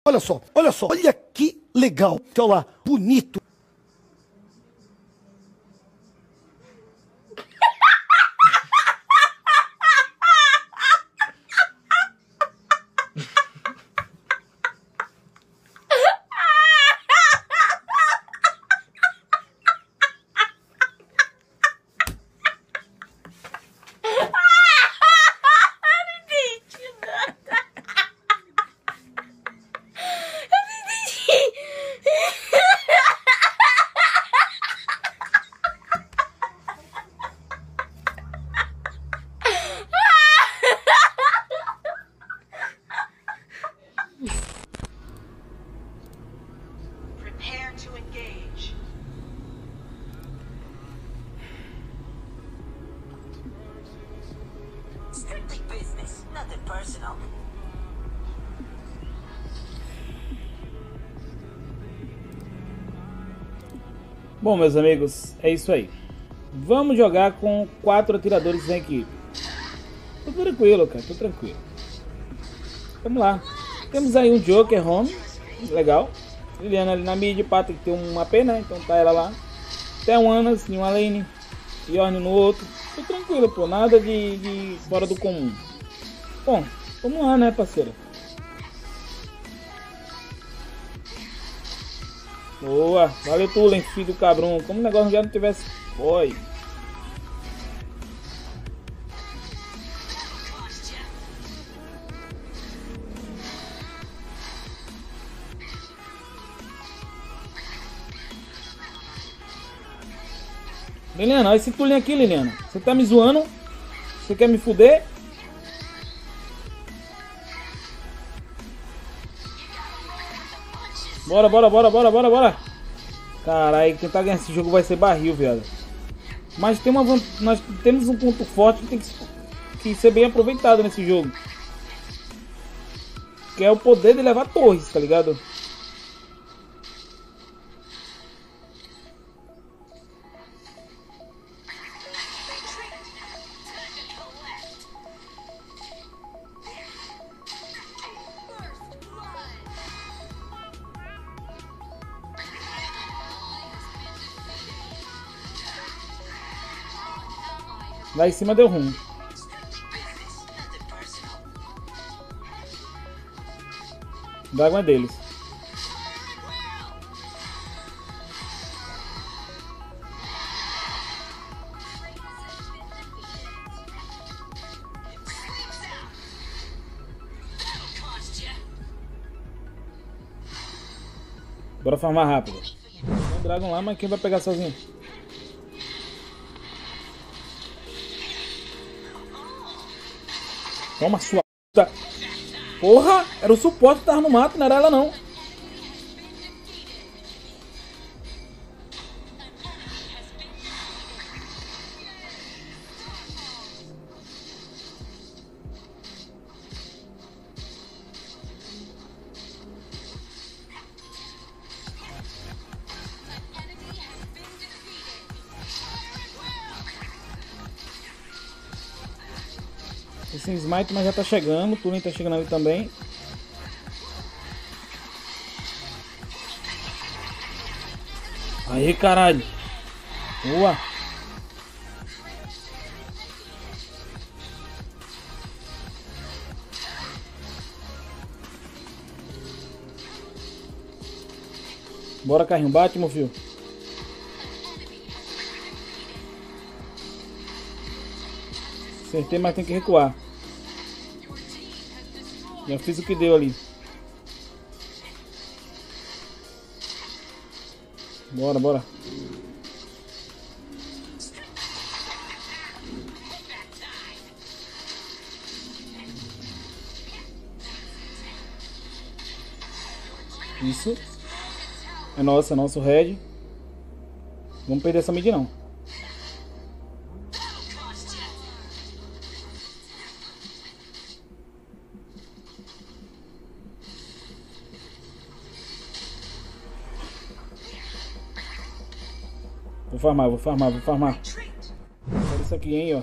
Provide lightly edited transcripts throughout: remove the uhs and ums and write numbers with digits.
Olha só, olha só. Olha que legal. Olha lá, bonito. Prepare to engage. Strictly business, nothing personal. Bom, meus amigos, é isso aí. Vamos jogar com 4 atiradores em equipe. Tô tranquilo, cara, tô tranquilo. Vamos lá. Temos aí um Joker home, legal. Liliana ali na mid, Pata que tem uma AP, né? Então tá ela lá. Tem um Anas em uma lane, Yorn no outro. Tô tranquilo, pô, nada de fora do comum. Bom, vamos lá, né, parceiro? Boa, valeu Tulen, filho do cabrão. Como o negócio já não tivesse. Foi. Liliana, olha esse Tulen aqui, Liliana. Você tá me zoando? Você quer me fuder? Bora, bora, bora, bora, bora, bora. Caralho, tentar ganhar esse jogo vai ser barril, viado. Mas tem nós temos um ponto forte que tem que ser bem aproveitado nesse jogo. Que é o poder de levar torres, tá ligado? Lá em cima deu ruim. Dragon é deles. Bora farmar rápido. Tem um Dragon lá, mas quem vai pegar sozinho? Toma sua puta. Porra, era o suporte que tava no mato, não era ela não. Esse smite, mas já tá chegando. O Tulen tá chegando ali também. Aí, caralho. Boa. Bora, carrinho. Bate, meu filho. Acertei, mas tem que recuar. Já fiz o que deu ali. Bora, bora. Isso. É nosso red. Vamos perder essa mid não. Vou farmar, vou farmar, vou farmar. Olha isso aqui, hein, ó.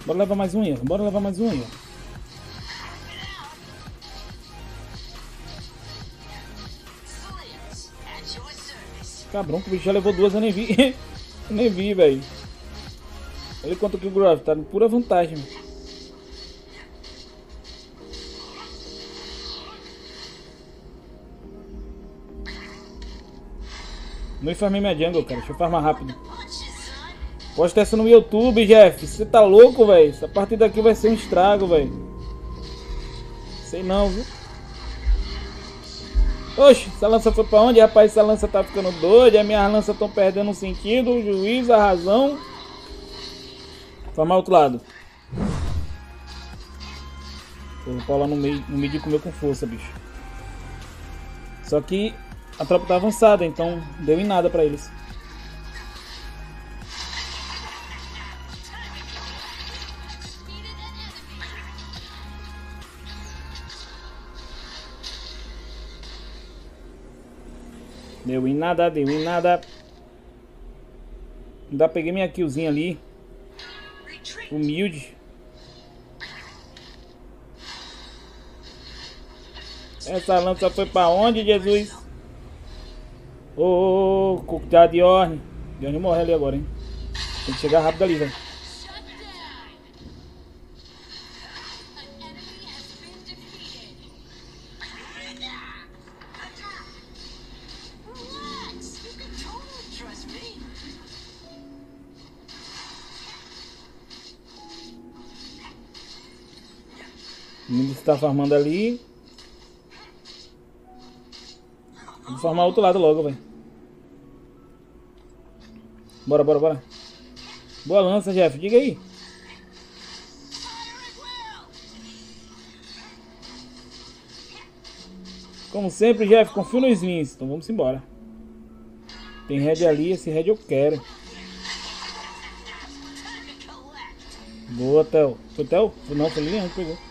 Bora levar mais um, Ian. Bora levar mais um, Ian. Cabrão, que o bicho já levou duas, eu nem vi. Eu nem vi, velho. Olha quanto que o Grove tá em pura vantagem. Não farmei minha jungle, cara. Deixa eu farmar rápido. Posta essa no YouTube, Jeff. Você tá louco, velho? Essa partida aqui vai ser um estrago, velho. Sei não, viu? Oxe, essa lança foi pra onde? Rapaz, essa lança tá ficando doida. As minhas lanças estão perdendo o sentido, o juízo, a razão. Farmar outro lado. O Paulo no meio comeu com força, bicho. Só que a tropa tá avançada, então deu em nada pra eles. Deu em nada, deu em nada. Ainda peguei minha killzinha ali. Humilde. Essa lança foi pra onde, Jesus? Ô, cuidado de Orne. De Orne morre ali agora, hein? Tem que chegar rápido ali, velho. O Nimbus está farmando ali. Vou farmar outro lado logo, velho. Bora, bora, bora. Boa lança, Jeff. Diga aí. Como sempre, Jeff, confio nos Slings. Então vamos embora. Tem red ali. Esse red eu quero. Boa, Theo. Foi Theo? Não, foi Lilian que pegou.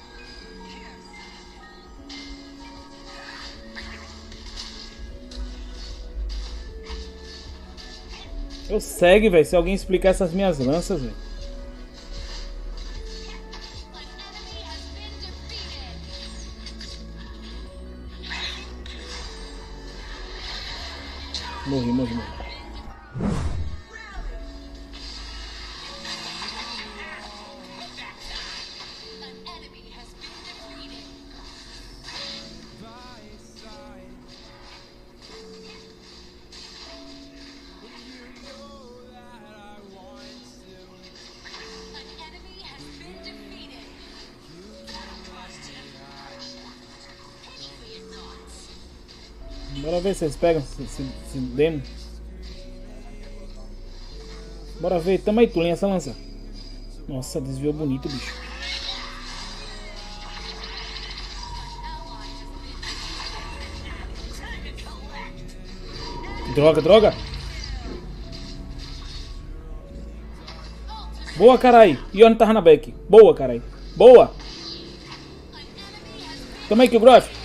Eu segue, velho. Se alguém explicar essas minhas lanças, velho. Morri, morri, morri. Bora ver se eles pegam esse demo. Bora ver. Tamo aí, Tulinha, essa lança. Nossa, desviou bonito, bicho. Droga, droga. Boa, carai. Ione tava na back. Boa, carai. Boa. Tamo aí, Killgrove.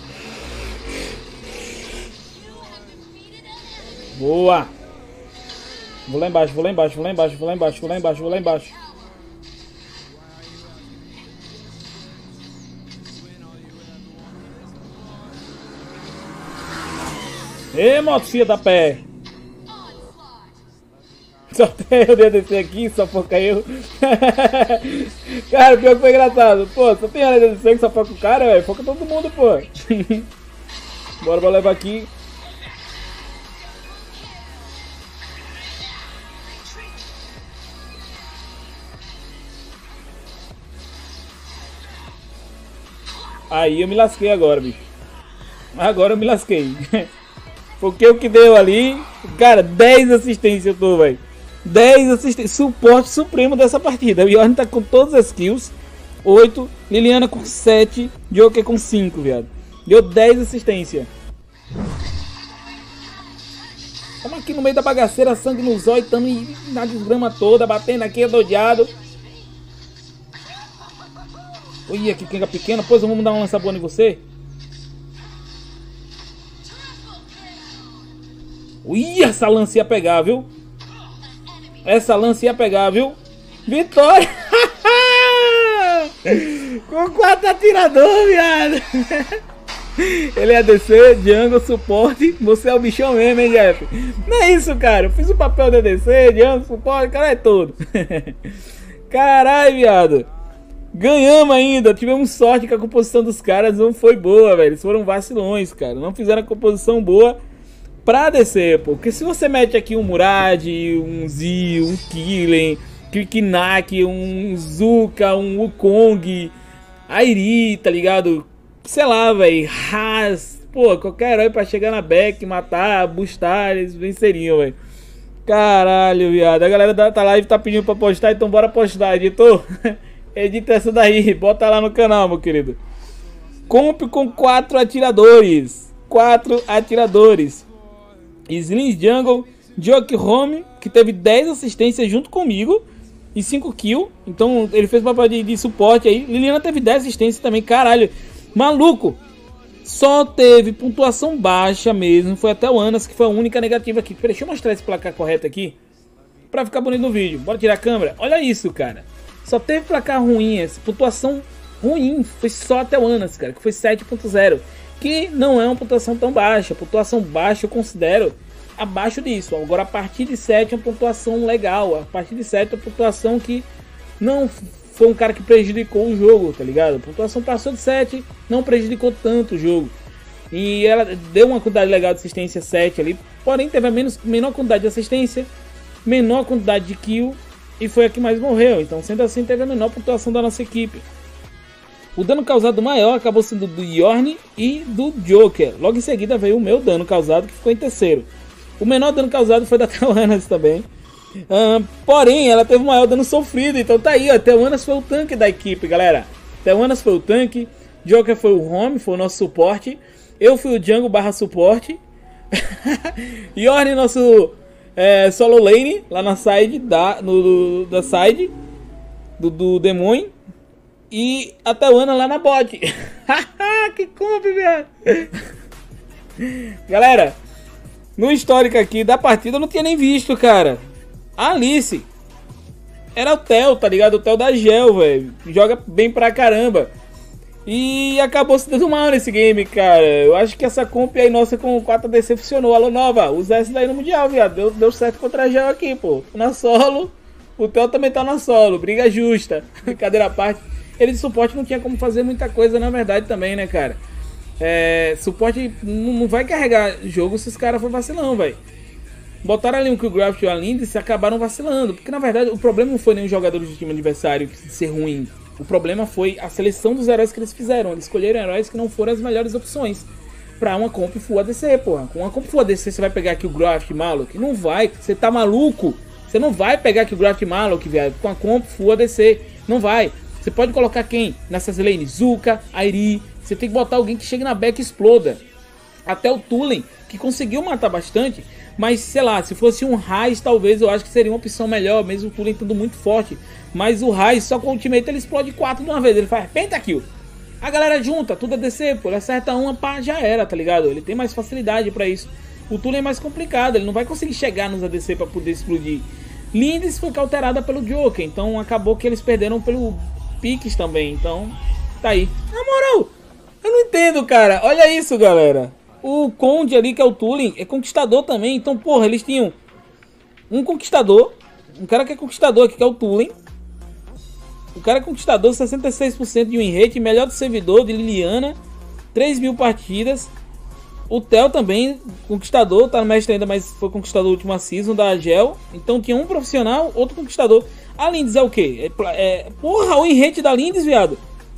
Boa! Vou lá embaixo, vou lá embaixo, vou lá embaixo, vou lá embaixo, vou lá embaixo, vou lá embaixo. Ê, moto filha da pé! Só tem eu de descer aqui, só foca eu. Cara, pior que foi engraçado. Pô, só tem ela de descer que só foca o cara, velho. Foca todo mundo, pô. Bora levar aqui. Aí eu me lasquei agora, bicho. Agora eu me lasquei. Porque o que deu ali... Cara, 10 assistências eu tô, velho. 10 assistências. Suporte supremo dessa partida. O Yorn tá com todas as kills. 8. Liliana com 7. Joker com 5, viado. Deu 10 assistências. Estamos aqui no meio da bagaceira. Sangue no zóio. Estamos na desgrama toda. Batendo aqui, adodeado. Olha que quenga pequena, pois vamos dar uma lança boa em você. Ui, essa lança ia pegar, viu? Essa lança ia pegar, viu? Vitória! Com 4 atiradores, viado. Ele é ADC, jungle, suporte. Você é o bichão mesmo, hein, Jeff? Não é isso, cara. Eu fiz o papel de ADC, jungle, suporte, cara, é todo. Caralho, viado. Ganhamos ainda. Tivemos sorte que a composição dos caras não foi boa, velho. Eles foram vacilões, cara. Não fizeram a composição boa pra ADC, pô. Porque se você mete aqui um Murad, um Zio, um Killen, Kiknak, um Zuka, um Wukong, Airi, tá ligado? Sei lá, velho, Haas, pô, qualquer herói pra chegar na back, matar, boostar, eles venceriam, velho. Caralho, viado. A galera da live tá pedindo pra postar, então bora postar, editor. Edita essa daí, bota lá no canal, meu querido. Comp com 4 atiradores. 4 atiradores. Slings Jungle, Joke Home, que teve 10 assistências junto comigo e 5 kills. Então ele fez papel de suporte aí. Liliana teve 10 assistências também, caralho. Maluco, só teve pontuação baixa mesmo. Foi até o Anas, que foi a única negativa aqui. Peraí, deixa eu mostrar esse placar correto aqui pra ficar bonito no vídeo. Bora tirar a câmera. Olha isso, cara. Só teve placar ruim, essa pontuação ruim. Foi só até o Anas, cara, que foi 7.0. Que não é uma pontuação tão baixa. Pontuação baixa eu considero abaixo disso. Agora a partir de 7 é uma pontuação legal. A partir de 7 é uma pontuação que não foi um cara que prejudicou o jogo, tá ligado? A pontuação passou de 7, não prejudicou tanto o jogo. E ela deu uma quantidade legal de assistência 7 ali. Porém teve a menor quantidade de assistência, menor quantidade de kill. E foi a que mais morreu. Então sendo assim teve a menor pontuação da nossa equipe. O dano causado maior acabou sendo do Yorn e do Joker. Logo em seguida veio o meu dano causado, que ficou em terceiro. O menor dano causado foi da Teuanas também. Porém, ela teve o maior dano sofrido. Então tá aí, ó. Teuanas foi o tanque da equipe, galera. Teuanas foi o tanque. Joker foi o home, foi o nosso suporte. Eu fui o jungle barra suporte. Yorn, nosso solo lane, lá na side, da side do demônio. E a Teuana lá na bot. Que comp, velho. Galera, no histórico aqui da partida eu não tinha nem visto, cara. A Alice era o Theo, tá ligado? O Theo da Gel, velho. Joga bem pra caramba. E acabou se dando mal nesse game, cara. Eu acho que essa comp aí nossa com 4DC funcionou. Alô, Nova, usa essa daí no Mundial, viado. Deu certo contra a Gel aqui, pô. Na solo. O Theo também tá na solo. Briga justa. Brincadeira à parte. Ele de suporte não tinha como fazer muita coisa, na verdade, também, né, cara? Suporte não vai carregar jogo se os caras for vacilão, velho. Botaram ali um Killgraph e a Lindy e se acabaram vacilando. Porque, na verdade, o problema não foi nem os jogadores do time adversário ser ruim. O problema foi a seleção dos heróis que eles fizeram. Eles escolheram heróis que não foram as melhores opções pra uma comp Full ADC, porra. Com uma comp Full ADC você vai pegar aqui o Graph Malok? Não vai, você tá maluco? Você não vai pegar aqui o Graph Malok, viado, com a comp Full ADC. Não vai. Você pode colocar quem? Nessas lanes? Zuka, Airi. Você tem que botar alguém que chegue na back e exploda. Até o Tulen, que conseguiu matar bastante. Mas, sei lá, se fosse um Raiz, talvez eu acho que seria uma opção melhor. Mesmo o Tulen estando muito forte. Mas o Raiz, só com o ultimate, ele explode 4 de uma vez. Ele faz pentakill. A galera junta, tudo é DC, pô. Ele acerta uma, pá, já era, tá ligado? Ele tem mais facilidade pra isso. O Tulen é mais complicado. Ele não vai conseguir chegar nos ADC pra poder explodir. Lindes foi cauterada pelo Joker. Então acabou que eles perderam pelo piques também, então tá aí. Na moral, eu não entendo, cara. Olha isso, galera. O Conde ali, que é o Tulen, é conquistador também. Então, porra, eles tinham um conquistador, um cara que é conquistador aqui, que é o Tulen. O cara é conquistador, 66% de win rate, melhor do servidor de Liliana, 3.000 partidas. O Theo também, conquistador, tá no mestre ainda, mas foi conquistador última season da Gel. Então tinha um profissional, outro conquistador. A Lindes é o quê? Porra, o win rate da Lindes, viado,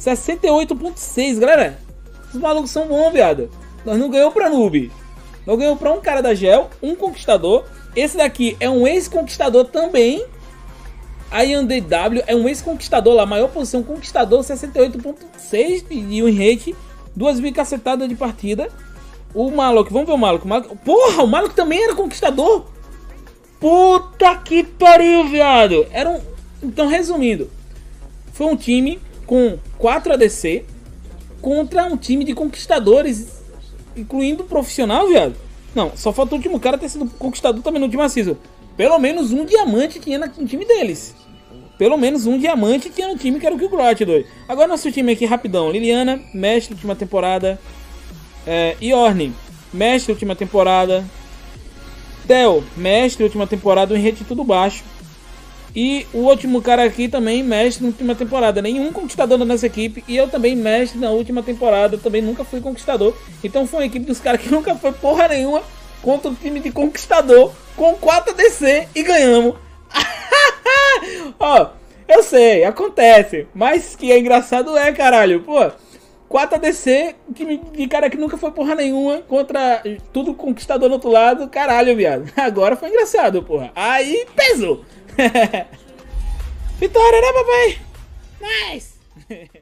68.6, galera. Os malucos são bons, viado. Nós não ganhamos pra noob. Nós ganhamos pra um cara da Gel, um conquistador. Esse daqui é um ex-conquistador também. A IanDW é um ex-conquistador lá, maior posição, conquistador, 68.6 de win rate, 2.000 cacetadas de partida. O Malok, vamos ver o Malok. Porra, o Malok também era conquistador. Puta que pariu, viado. Então, resumindo, foi um time com 4 ADC contra um time de conquistadores, incluindo o profissional, viado. Não, só falta o último cara ter sido conquistador também no último season. Pelo menos um diamante tinha no time deles. pelo menos um diamante tinha no time, que era o Killgrot, doido. Agora nosso time aqui, rapidão. Liliana, mestre, última temporada. Yorne, mestre, última temporada. Theo, mestre, última temporada, um rate tudo baixo. E o último cara aqui também, mestre na última temporada. Nenhum conquistador nessa equipe. E eu também, mestre na última temporada. Também nunca fui conquistador. Então foi uma equipe dos caras que nunca foi porra nenhuma contra o time de conquistador com 4 ADC e ganhamos. Ó, eu sei, acontece. Mas que é engraçado caralho. Pô, 4 ADC, time de cara que nunca foi porra nenhuma contra tudo conquistador do outro lado. Caralho, viado. Agora foi engraçado, porra. Aí pesou. Vitória, né, papai? Nice!